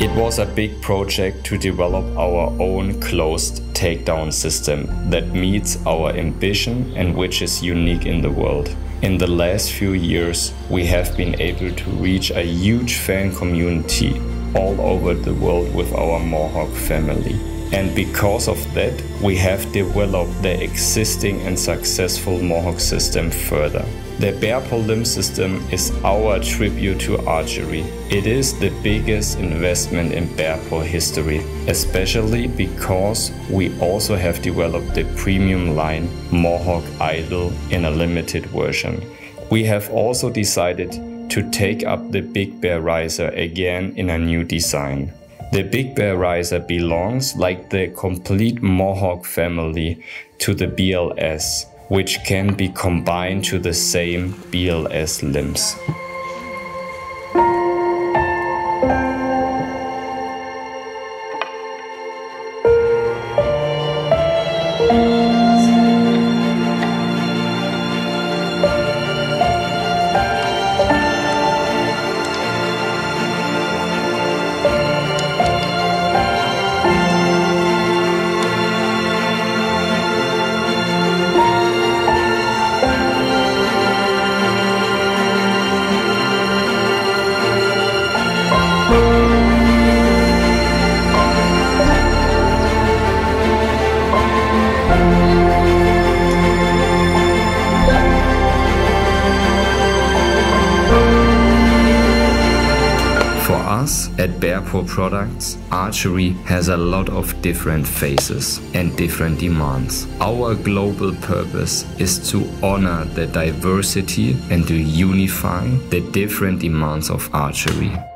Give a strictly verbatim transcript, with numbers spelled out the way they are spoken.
It was a big project to develop our own closed takedown system that meets our ambition and which is unique in the world. In the last few years, we have been able to reach a huge fan community all over the world with our Mohawk family. And because of that, we have developed the existing and successful Mohawk system further. The Bearpaw limb system is our tribute to archery. It is the biggest investment in Bearpaw history, especially because we also have developed the premium line Mohawk Idol in a limited version. We have also decided to take up the Big Bear Riser again in a new design. The Big Bear Riser belongs, like the complete Mohawk family, to the B L S, which can be combined to the same B L S limbs. At Bearpaw Products, archery has a lot of different phases and different demands. Our global purpose is to honor the diversity and to unify the different demands of archery.